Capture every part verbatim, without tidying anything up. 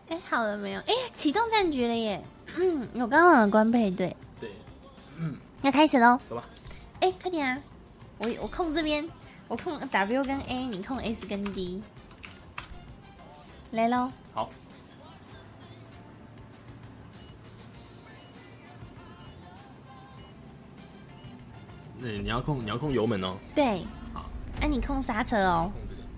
哎，好了没有？哎，启动战局了耶！嗯，我刚刚的官配对， 对，嗯， 要开始喽。 走吧。 哎，快点啊！我我控这边，我控 W 跟 A， 你控 S 跟 D。来喽！ 好。那你要控，你要控油门哦。 对。 好。 哎、啊，你控刹车哦。 控这个。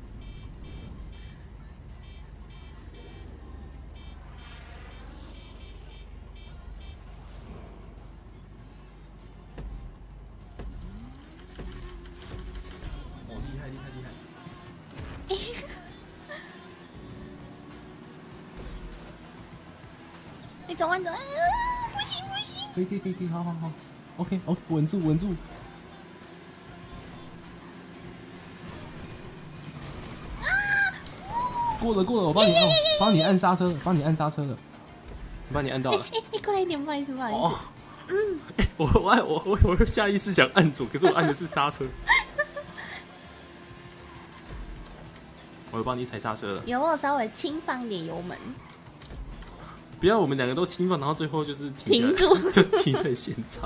哦，厉害厉害厉害！ 你走完走，啊，不行不行！ 可以可以可以可以，好好好 ，OK OK， 稳住稳住。啊！过了过了，我帮你按，帮你按刹车了，帮你按刹车了，我帮你按到了。 哎哎，过来一点，不好意思不好意思。哦， 嗯，哎，我我按我我我下意识想按左，可是我按的是刹车。我有帮你踩刹车了。 有，我稍微轻放一点油门。 不要我们两个都轻放，然后最后就是停停住， 就停在现场。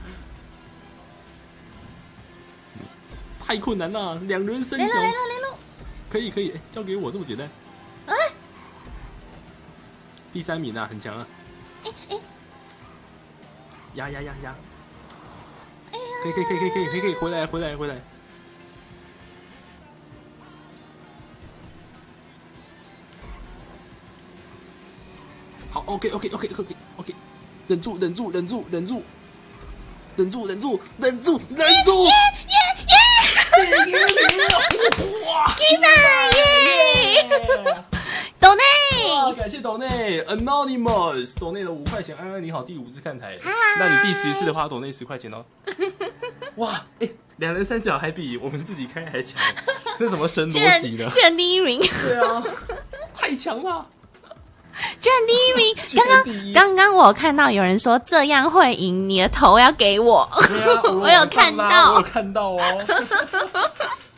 太困难了，两人伸脚。 来了来了来了！ 可以可以，交给我，这么简单。 哎， 第三名啊，很强啊。 哎哎， 压压压压！ 哎呀， 可以可以可以可以可以可以可以，回来回来回来。好 ，OK OK OK OK OK， 忍住忍住忍住忍住忍住忍住忍住忍住！耶耶耶！哇！ 一百耶！抖内， 哇，感谢抖内 Anonymous 抖内的五块钱，安安你好，第五次看台，那你第十次的话抖内十块钱哦。哇，哎、欸，两人三角还比我们自己开还强，这是什么神逻辑呢？ 居然第一名！ 对啊，太强了！ 居然第一名！刚刚刚刚我看到有人说这样会赢，你的头要给我。 对啊，我, 我有看到， 我有看到哦。